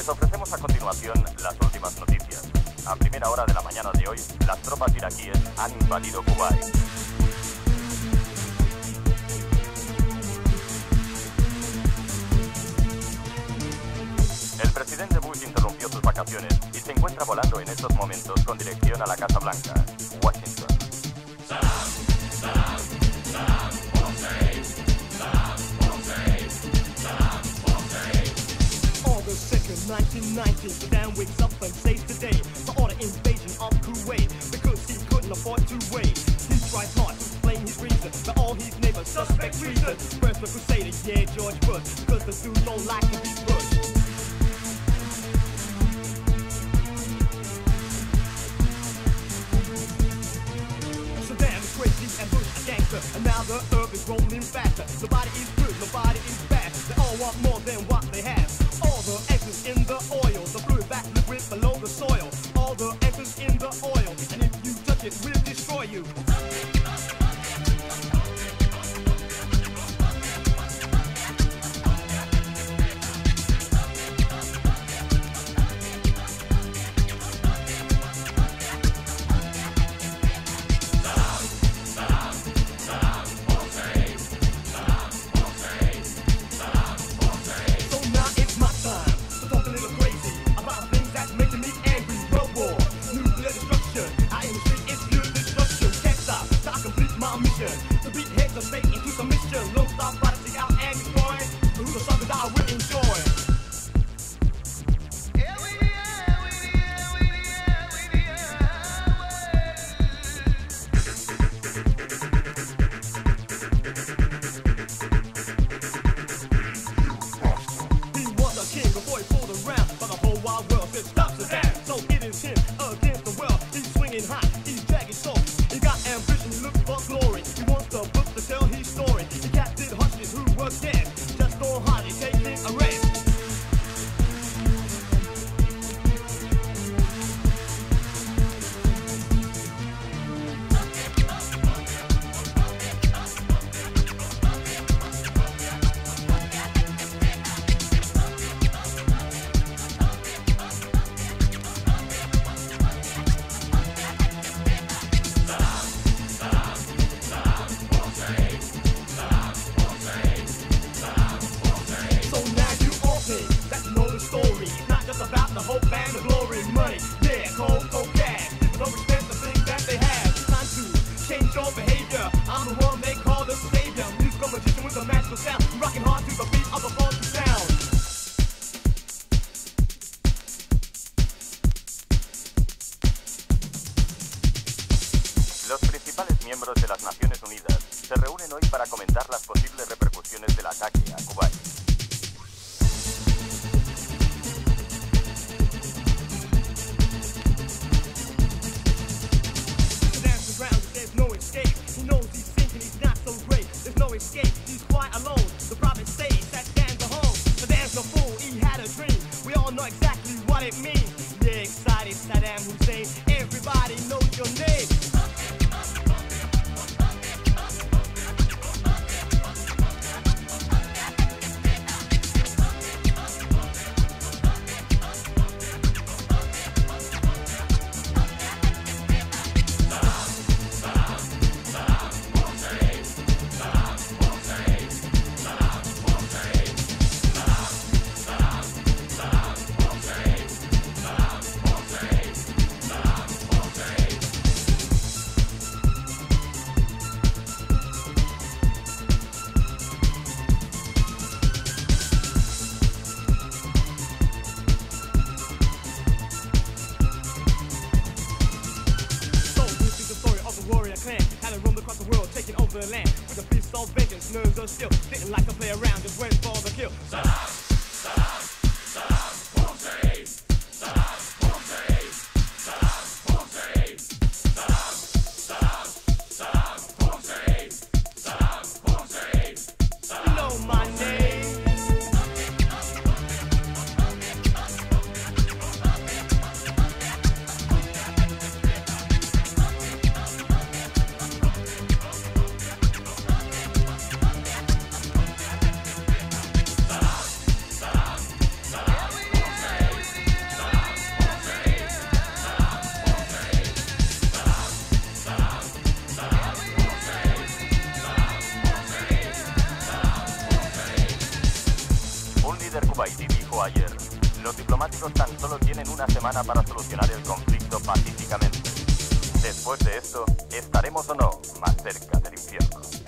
Les ofrecemos a continuación las últimas noticias. A primera hora de la mañana de hoy, las tropas iraquíes han invadido Kuwait. El presidente Bush interrumpió sus vacaciones y se encuentra volando en estos momentos con dirección a la Casa Blanca, Washington. Saddam, Saddam, Saddam Hussein, Saddam Hussein, Saddam Hussein. August 2nd, 1990, Saddam wakes up and says today to order invasion of Kuwait because he couldn't afford to wait. He tries hard to explain his reason, but all his neighbors suspect treason. First the Crusader, yeah, George Bush, because the dude don't like to be pushed. And Bush a gangster, and now the earth is rolling faster. Nobody is good, nobody is bad. They all want more than what they have. All the excess in the oil, the fluid back liquid below the soil. All the excess in the oil, and if you touch it, will destroy you. To beat heads of state into submission. Don't stop by to seek out and destroy. Who the something that I will enjoy. He was a king before he pulled around, but the whole wide world said stop Saddam. So it is him against the world. He's swinging high, he's dragging soul. He got ambition, he looks for glory. He wants the book to tell his story. He captured hostages who were dead. Just go hard, he's taking a rest. The hope and the glory, money, yeah, cold, cash. People don't respect the things that they have. Time to change your behavior. I'm the one they call the savior. Musical magician with a magical sound, rocking hard to the beat of the funky sound. Los principales miembros de las Naciones Unidas se reúnen hoy para comentar las posibles repercusiones del ataque a Kuwait. There's no escape. He knows he's sinking, he's not so great. There's no escape, he's quite alone. The prophet says that Saddam's a home. Saddam's no fool, he had a dream. We all know exactly what it means. Yeah, excited, Saddam Hussein. Everybody knows your name. The land with a fist of vengeance, nerves are still didn't like to play around, just went for the kill. Saddam, Saddam, Saddam Hussein, Saddam Hussein, Saddam Hussein, Saddam, Saddam, Saddam Hussein, Saddam Hussein. You know my name. enemigos tan solo tienen una semana para solucionar el conflicto pacíficamente. Después de esto, ¿estaremos o no más cerca del infierno?